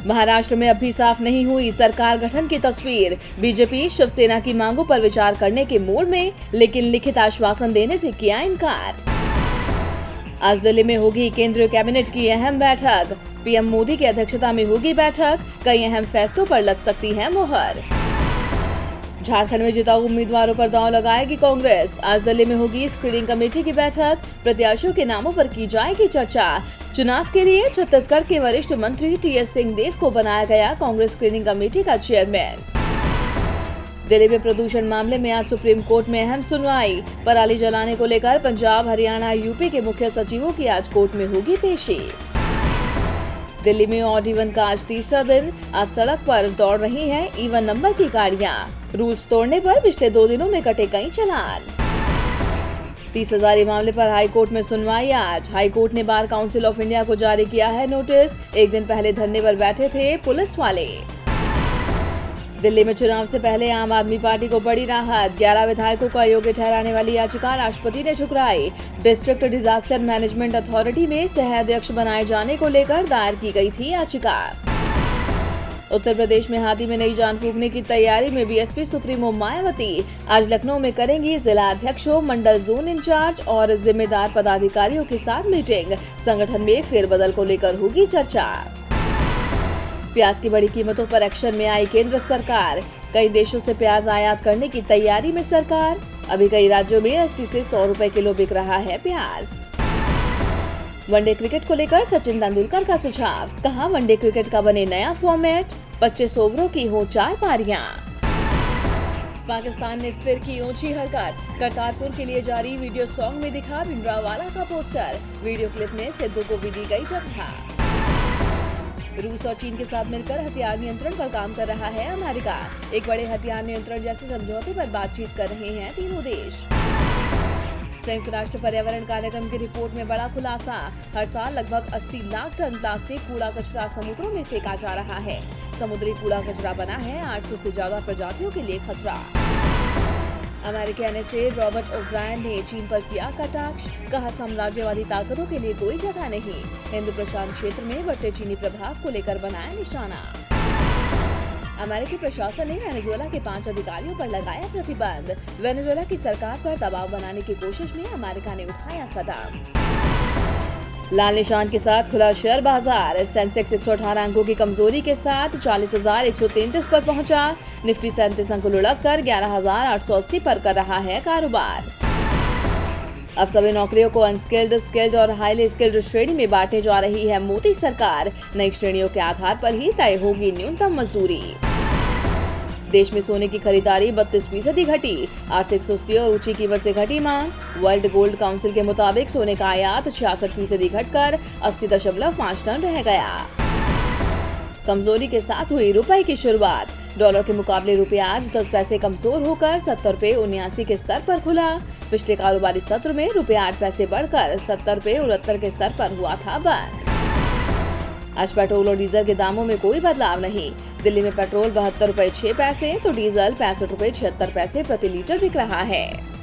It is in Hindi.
महाराष्ट्र में अब भी साफ नहीं हुई सरकार गठन की तस्वीर। बीजेपी शिवसेना की मांगों पर विचार करने के मूड में, लेकिन लिखित आश्वासन देने से किया इनकार। आज दिल्ली में होगी केंद्रीय कैबिनेट की अहम बैठक। पीएम मोदी की अध्यक्षता में होगी बैठक। कई अहम फैसलों पर लग सकती है मुहर। झारखंड में जिताऊ उम्मीदवारों पर दांव लगाएगी कांग्रेस। आज दिल्ली में होगी स्क्रीनिंग कमेटी की बैठक। प्रत्याशियों के नामों पर की जाएगी चर्चा। चुनाव के लिए छत्तीसगढ़ के वरिष्ठ मंत्री टीएस सिंहदेव को बनाया गया कांग्रेस स्क्रीनिंग कमेटी का चेयरमैन। दिल्ली में प्रदूषण मामले में आज सुप्रीम कोर्ट में अहम सुनवाई। पराली जलाने को लेकर पंजाब, हरियाणा, यूपी के मुख्य सचिवों की आज कोर्ट में होगी पेशी। दिल्ली में ऑड इवन का आज तीसरा दिन। आज सड़क पर दौड़ रही हैं इवन नंबर की गाड़ियां। रूल्स तोड़ने पर पिछले 2 दिनों में कटे कई चालान। 30,000 मामले पर हाई कोर्ट में सुनवाई आज। हाई कोर्ट ने बार काउंसिल ऑफ इंडिया को जारी किया है नोटिस। एक दिन पहले धरने पर बैठे थे पुलिस वाले। दिल्ली में चुनाव से पहले आम आदमी पार्टी को बड़ी राहत। 11 विधायकों को अयोग्य ठहराने वाली याचिका राष्ट्रपति ने ठुकराई। डिस्ट्रिक्ट डिजास्टर मैनेजमेंट अथॉरिटी में सह अध्यक्ष बनाए जाने को लेकर दायर की गई थी याचिका। उत्तर प्रदेश में हाथी में नई जान फूंकने की तैयारी में बीएसपी सुप्रीमो मायावती आज लखनऊ में करेंगी जिला अध्यक्षों, मंडल जोन इंचार्ज और जिम्मेदार पदाधिकारियों के साथ मीटिंग। संगठन में फेरबदल को लेकर होगी चर्चा। प्याज की बड़ी कीमतों पर एक्शन में आई केंद्र सरकार। कई देशों से प्याज आयात करने की तैयारी में सरकार। अभी कई राज्यों में 80 से 100 रुपए किलो बिक रहा है प्याज। वनडे क्रिकेट को लेकर सचिन तेंदुलकर का सुझाव। कहा वनडे क्रिकेट का बने नया फॉर्मेट। 25 ओवरों की हो 4 पारियां। पाकिस्तान ने फिर की ऊंची हरकत। करतारपुर के लिए जारी वीडियो सॉन्ग में दिखा भिंडरावाला का पोस्टर। वीडियो क्लिप में सिद्धू को भी दी गई जगह। रूस और चीन के साथ मिलकर हथियार नियंत्रण पर काम कर रहा है अमेरिका। एक बड़े हथियार नियंत्रण जैसे समझौते पर बातचीत कर रहे हैं तीनों देश। संयुक्त राष्ट्र पर्यावरण कार्यक्रम की रिपोर्ट में बड़ा खुलासा। हर साल लगभग 80 लाख टन प्लास्टिक कूड़ा कचरा समुद्रों में फेंका जा रहा है। समुद्री कूड़ा कचरा बना है 800 से ज्यादा प्रजातियों के लिए खतरा। अमेरिकी एनएसए रॉबर्ट ओब्रायन ने चीन पर किया कटाक्ष। कहा साम्राज्यवादी ताकतों के लिए कोई जगह नहीं। हिंद प्रशांत क्षेत्र में बढ़ते चीनी प्रभाव को लेकर बनाया निशाना। अमेरिकी प्रशासन ने वेनेजुएला के 5 अधिकारियों पर लगाया प्रतिबंध। वेनेजुएला की सरकार पर दबाव बनाने की कोशिश में अमेरिका ने उठाया कदम। लाल निशान के साथ खुला शेयर बाजार। सेंसेक्स 118 अंकों की कमजोरी के साथ 40,133 पर पहुंचा। निफ्टी 37 अंक लुढ़क कर 11,880 पर कर रहा है कारोबार। अब सभी नौकरियों को अनस्किल्ड, स्किल्ड और हाईली स्किल्ड श्रेणी में बांटने जा रही है मोदी सरकार। नई श्रेणियों के आधार पर ही तय होगी न्यूनतम मजदूरी। देश में सोने की खरीदारी 32% घटी। आर्थिक सुस्ती और ऊंची कीमत से घटी मांग। वर्ल्ड गोल्ड काउंसिल के मुताबिक सोने का आयात 66% घटकर 80.5 टन रह गया। कमजोरी के साथ हुई रुपए की शुरुआत। डॉलर के मुकाबले रुपया आज 10 पैसे कमजोर होकर 70.79 के स्तर पर खुला। पिछले कारोबारी सत्र में रुपया 8 पैसे बढ़कर 70.69 के स्तर पर हुआ था बंद। आज पेट्रोल और डीजल के दामों में कोई बदलाव नहीं। दिल्ली में पेट्रोल 72 रुपए 6 पैसे तो डीजल 65 रुपए 76 पैसे प्रति लीटर बिक रहा है।